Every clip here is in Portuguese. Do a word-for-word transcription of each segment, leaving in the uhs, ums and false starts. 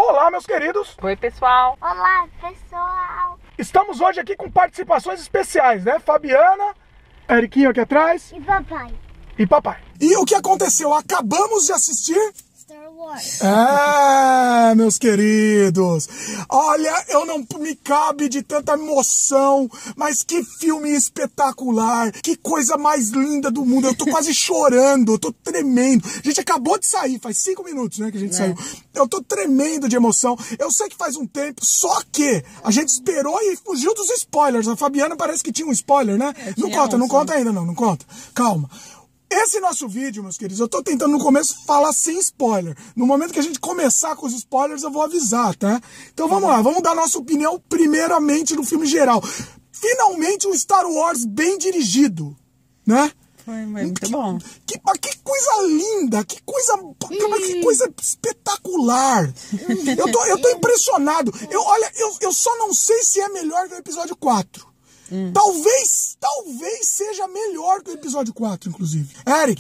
Olá, meus queridos. Oi, pessoal. Olá, pessoal. Estamos hoje aqui com participações especiais, né? Fabiana, Eriquinho aqui atrás. E papai. E papai. E o que aconteceu? Acabamos de assistir... Star Wars. É, meus queridos. Olha, eu não me cabe de tanta emoção, mas que filme espetacular. Que coisa mais linda do mundo. Eu tô quase chorando, eu tô tremendo. A gente acabou de sair, faz cinco minutos, né, que a gente é. saiu. Eu tô tremendo de emoção. Eu sei que faz um tempo, só que a gente esperou e fugiu dos spoilers. A Fabiana parece que tinha um spoiler, né? Eu não conta, um, não sim. conta ainda não, não conta. Calma. Esse nosso vídeo, meus queridos, eu tô tentando no começo falar sem spoiler. No momento que a gente começar com os spoilers, eu vou avisar, tá? Então vamos lá, vamos dar nossa opinião primeiramente no filme geral. Finalmente um Star Wars bem dirigido, né? Foi muito que, bom. Que, que coisa linda, que coisa, que coisa espetacular. Eu tô, eu tô impressionado. Eu, olha, eu, eu só não sei se é melhor que o episódio quatro. Hum. Talvez, talvez seja melhor que o episódio quatro, inclusive. Eric,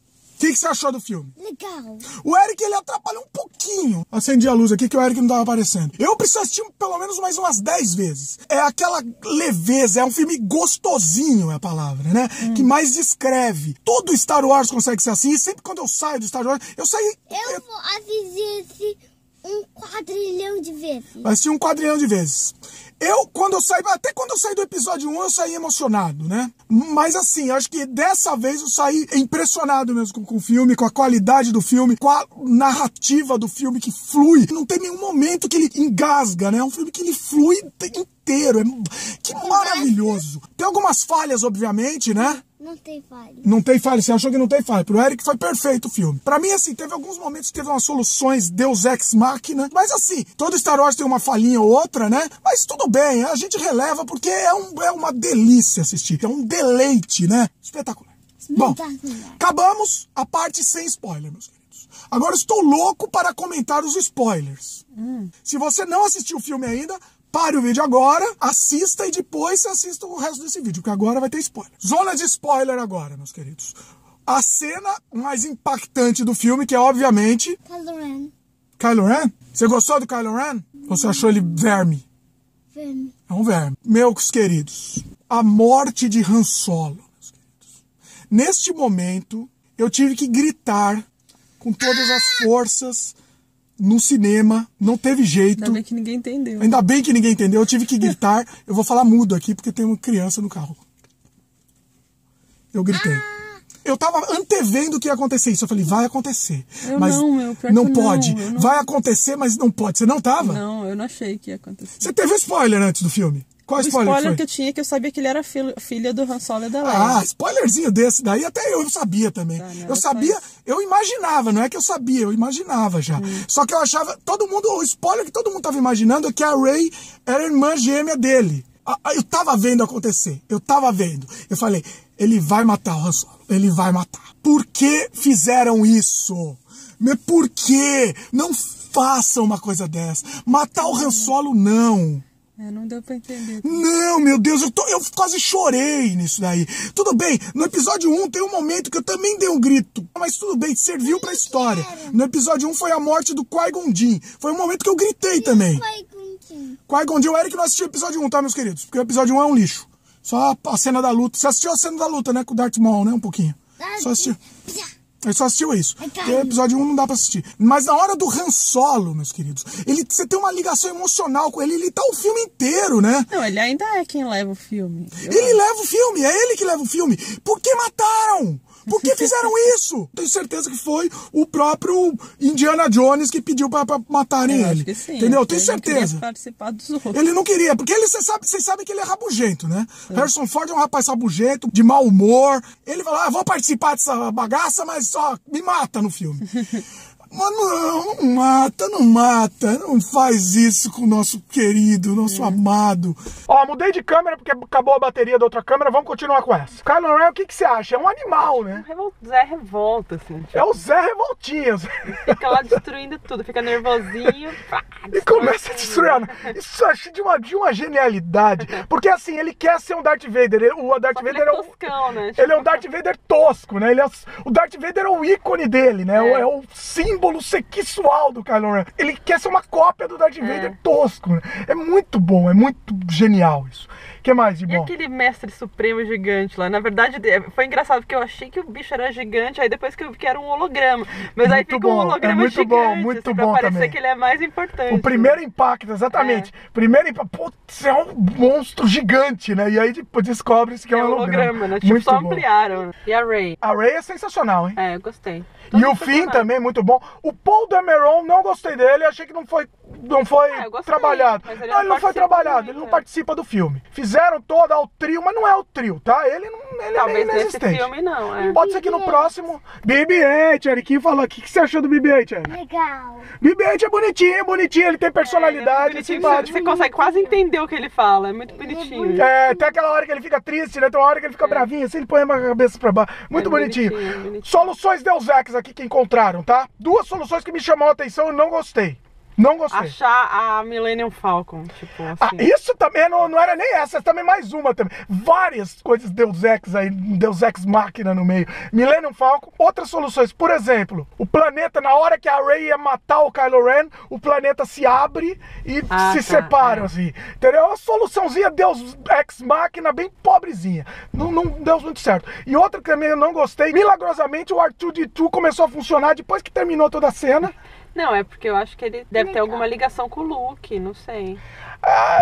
o que, que você achou do filme? Legal. O Eric, ele atrapalhou um pouquinho. Acendi a luz aqui que o Eric não tava aparecendo. Eu preciso assistir pelo menos mais umas dez vezes. É aquela leveza, é um filme gostosinho, é a palavra, né? Hum. Que mais descreve. Todo Star Wars consegue ser assim. E sempre quando eu saio do Star Wars, eu saio... Eu, eu... vou assistir esse um quadrilhão de vezes. Vai assistir um quadrilhão de vezes. Eu, quando eu saí, até quando eu saí do episódio um, eu saí emocionado, né? Mas assim, eu acho que dessa vez eu saí impressionado mesmo com, com o filme, com a qualidade do filme, com a narrativa do filme que flui. Não tem nenhum momento que ele engasga, né? É um filme que ele flui inteiro. É, que maravilhoso. Tem algumas falhas, obviamente, né? Não tem falha. Não tem falha, você achou que não tem falha. Pro Eric foi perfeito o filme. Pra mim, assim, teve alguns momentos que teve umas soluções Deus Ex Machina. Mas assim, todo Star Wars tem uma falhinha ou outra, né? Mas tudo bem, a gente releva porque é, um, é uma delícia assistir. É um deleite, né? Espetacular. Bom, acabamos a parte sem spoiler, meus queridos. Agora estou louco para comentar os spoilers. Hum. Se você não assistiu o filme ainda... Pare o vídeo agora, assista e depois você assista o resto desse vídeo, porque agora vai ter spoiler. Zona de spoiler agora, meus queridos. A cena mais impactante do filme, que é obviamente... Kylo Ren. Kylo Ren? Você gostou do Kylo Ren? Ou você achou ele verme? Verme. É um verme. Meus queridos, a morte de Han Solo, meus queridos. Neste momento, eu tive que gritar com todas as forças... No cinema, não teve jeito. Ainda bem que ninguém entendeu. Ainda bem que ninguém entendeu, eu tive que gritar. Eu vou falar mudo aqui, porque tem uma criança no carro. Eu gritei. Ah. Eu tava antevendo o que ia acontecer isso. Eu falei, vai acontecer. Eu mas não, meu, pior não que pode. Não, não... Vai acontecer, mas não pode. Você não tava? Não, eu não achei que ia acontecer. Você teve spoiler antes do filme? Qual o spoiler, spoiler foi? que eu tinha é que eu sabia que ele era filho, filho do Han Solo e da Leia. Ah, spoilerzinho desse daí até eu sabia também. Tá, eu sabia, eu imaginava, não é que eu sabia, eu imaginava já. Hum. Só que eu achava, todo mundo, o spoiler que todo mundo tava imaginando é que a Rey era a irmã gêmea dele. Eu tava vendo acontecer, eu tava vendo. Eu falei, ele vai matar o Han Solo, ele vai matar. Por que fizeram isso? Por quê? Não façam uma coisa dessa. Matar o Han Solo, não. É, não deu pra entender. Não, meu Deus, eu, tô, eu quase chorei nisso daí. Tudo bem, no episódio um tem um momento que eu também dei um grito. Mas tudo bem, serviu pra história. No episódio um foi a morte do Qui-Gon Jinn. Foi um momento que eu gritei também. Qui-Gon Jinn, o Eric não assistiu o episódio um, tá, meus queridos? Porque o episódio um é um lixo. Só a cena da luta. Você assistiu a cena da luta, né, com o Darth Maul, né, um pouquinho. Só assistiu. Ele só assistiu isso. Porque o episódio um não dá pra assistir. Mas na hora do Han Solo, meus queridos, ele, você tem uma ligação emocional com ele. Ele tá o filme inteiro, né? Não, ele ainda é quem leva o filme. Eu ele acho. leva o filme, é ele que leva o filme. Por que mataram? Por que fizeram isso? Tenho certeza que foi o próprio Indiana Jones que pediu pra, pra matarem Eu ele. acho que sim, entendeu? Acho Tenho que certeza. Ele não queria participar dos outros. Ele não queria, porque ele, vocês sabem sabe que ele é rabugento, né? É. Harrison Ford é um rapaz rabugento, de mau humor. Ele fala, ah, vou participar dessa bagaça, mas só me mata no filme. Mas não, não mata, não mata, não faz isso com o nosso querido, nosso é. amado. Ó, mudei de câmera porque acabou a bateria da outra câmera, vamos continuar com essa. Kylo Ren, o que que você acha? É um animal, né? Zé Revolta, assim. Tipo, é o Zé Revoltinhas. Fica lá destruindo tudo, fica nervosinho. Pá, e começa a destruir. Isso eu achei de uma, de uma genialidade. Porque assim, ele quer ser um Darth Vader. O Darth Vader ele é, é, toscão, o, né? Tipo... ele é um Darth Vader tosco, né? Ele é, o Darth Vader é o ícone dele, né? É, é o símbolo símbolo sexual do Kylo Ren. Ele quer ser uma cópia do Darth Vader tosco, né? É muito bom, é muito genial isso. O que mais de bom? E aquele mestre supremo gigante lá? Na verdade, foi engraçado, porque eu achei que o bicho era gigante, aí depois que eu vi que era um holograma. Mas aí Muito fica bom, um é holograma muito gigante, bom, muito assim, pra bom parecer também. que ele é mais importante. O primeiro impacto, exatamente. Primeiro impacto, putz, é um monstro gigante, né? E aí depois descobre-se que é É um um holograma. holograma, né? Tipo, Muito só bom. ampliaram. E a Rey? A Rey é sensacional, hein? É, eu gostei. E Todos o os Finn personagens. também, muito bom. O Paul Dameron, não gostei dele, achei que não foi, não foi Ah, eu gostei, trabalhado. mas ele não, ele não foi participa trabalhado, muito, ele não é. participa do filme. Fizeram todo o trio, mas não é o trio, tá? Ele, não, ele é Talvez meio nesse inexistente. filme não, é. Pode ser que no próximo... B B oito, Eric falou. O que, que você achou do B B oito, Eric? Legal. B B oito é bonitinho, bonitinho, ele tem personalidade, é, É, bonitinho, simpático. você consegue quase entender o que ele fala, é muito bonitinho. É, tem aquela hora que ele fica triste, né? Tem uma hora que ele fica bravinho, assim, ele põe a cabeça pra baixo. Muito É bonitinho. bonitinho, bonitinho. Soluções Deus Ex aqui que encontraram, tá? Duas soluções que me chamou a atenção e não gostei. Não gostei. Achar a Millennium Falcon, tipo Ah, assim. isso também não, não era nem essa, também mais uma também. Várias coisas Deus Ex aí, Deus Ex Máquina no meio. Millennium Falcon. Outras soluções, por exemplo, o planeta, na hora que a Rey ia matar o Kylo Ren, o planeta se abre e Ah, se tá, separam, é. assim. Entendeu? Uma soluçãozinha Deus Ex Máquina bem pobrezinha. Não, não deu muito certo. E outra que também eu não gostei, milagrosamente o R dois D dois começou a funcionar depois que terminou toda a cena. Não, é porque eu acho que ele deve ter alguma ligação com o Luke, não sei. Ah,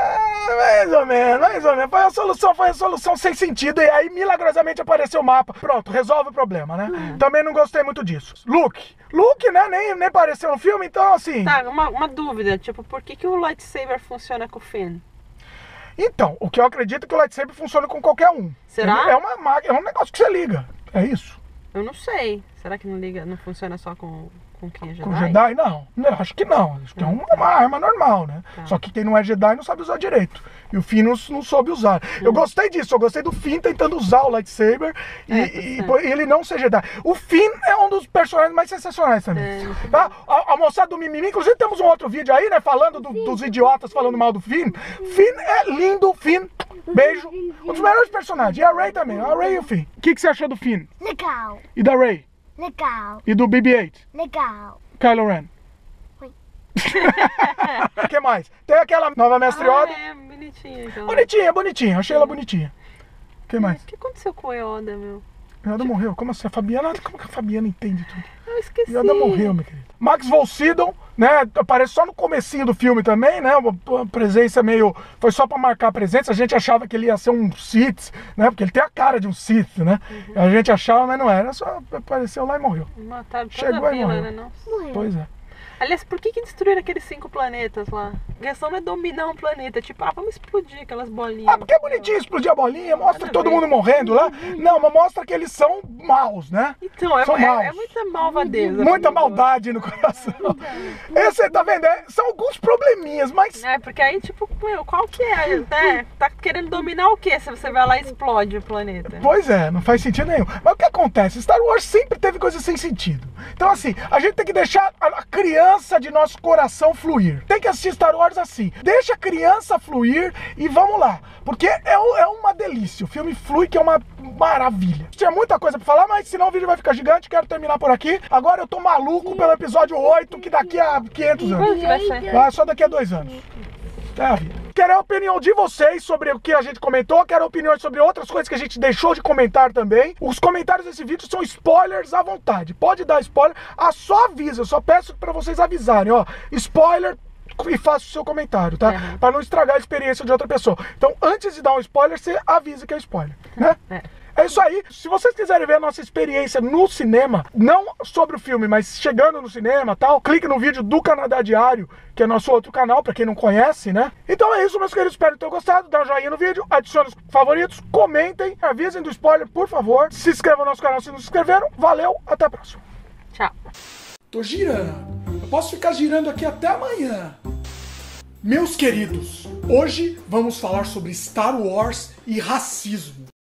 mais ou menos, mais ou menos. Foi a solução, foi a solução sem sentido. E aí, milagrosamente, apareceu o mapa. Pronto, resolve o problema, né? Uhum. Também não gostei muito disso. Luke. Luke, né? Nem, nem apareceu no filme, então assim... Tá, uma, uma dúvida, tipo, por que, que o lightsaber funciona com o Finn? Então, o que eu acredito é que o lightsaber funciona com qualquer um. Será? É uma máquina, é um negócio que você liga. É isso. Eu não sei. Será que não liga, não funciona só com, com quem é Jedi? Com Jedi, não. Não, acho que não. Acho que é uma, uma arma normal, né? Tá. Só que quem não é Jedi não sabe usar direito. E o Finn não, não soube usar. Eu gostei disso. Eu gostei do Finn tentando usar o lightsaber e, É, e- tá certo. e ele não ser Jedi. O Finn é um dos personagens mais sensacionais também. É, muito Tá? A, a moçada do Mimimi, inclusive temos um outro vídeo aí, né? Falando do- dos idiotas falando mal do Finn. Finn é lindo, Finn. Beijo. Um dos melhores personagens. E a Rey também. A Rey e o Finn. O que, que você achou do Finn? Legal. E da Rey? Legal. E do B B oito? Legal. Kylo Ren? Oi. O que mais? Tem aquela nova mestre Ah, Yoda. é, bonitinho. Então. Bonitinha, bonitinha. Achei ela bonitinha. O que mais? O que aconteceu com o Yoda, meu? Yoda morreu. Como assim? A Fabiana... Como que a Fabiana entende tudo? Eu esqueci. Yoda morreu, minha querida. Max von Sydow, né? Aparece só no comecinho do filme também, né? Uma, uma presença meio... Foi só pra marcar a presença. A gente achava que ele ia ser um Sith, né? Porque ele tem a cara de um Sith, né? Uhum. A gente achava, mas não era. Só apareceu lá e morreu. Mataram toda Chegou a e vila, morreu. né? Nossa. Morreu. Pois é. Aliás, por que que destruíram aqueles cinco planetas lá? A questão não é dominar um planeta. Tipo, ah, vamos explodir aquelas bolinhas. Ah, porque é bonitinho explodir a bolinha, mostra Nada a todo ver. mundo morrendo lá. Não, mas mostra que eles são maus, né? Então, é, São maus. é, é muita malvadeza. Muita pro negócio. maldade no coração. Esse, tá vendo? É, são alguns probleminhas, mas... É, porque aí, tipo, meu, qual que é, né? Tá querendo dominar o quê se você vai lá e explode o planeta? Pois é, não faz sentido nenhum. Mas o que acontece? Star Wars sempre teve coisas sem sentido. Então, assim, a gente tem que deixar a criança de nosso coração fluir. Tem que assistir Star Wars assim. Deixa a criança fluir e vamos lá. Porque é, o- é uma delícia. O filme flui, que é uma maravilha. Tinha muita coisa pra falar, mas senão o vídeo vai ficar gigante. Quero terminar por aqui. Agora eu tô maluco pelo episódio oito, que daqui a quinhentos anos. Quando que vai ser? Ah, só daqui a dois anos. É a vida. Quero a opinião de vocês sobre o que a gente comentou. Quero opiniões sobre outras coisas que a gente deixou de comentar também. Os comentários desse vídeo são spoilers à vontade. Pode dar spoiler. Ah, só avisa. Eu só peço pra vocês avisarem, ó. Spoiler e faça o seu comentário, tá? Uhum. Pra não estragar a experiência de outra pessoa. Então, antes de dar um spoiler, você avisa que é spoiler, né? É. É isso aí. Se vocês quiserem ver a nossa experiência no cinema, não sobre o filme, mas chegando no cinema e tal, clique no vídeo do Canadá Diário, que é nosso outro canal, pra quem não conhece, né? Então é isso, meus queridos. Espero que tenham gostado. Dá um joinha no vídeo, adicione os favoritos, comentem, avisem do spoiler, por favor. Se inscrevam no nosso canal se não se inscreveram. Valeu, até a próxima. Tchau. Tô girando. Eu posso ficar girando aqui até amanhã. Meus queridos, hoje vamos falar sobre Star Wars e racismo.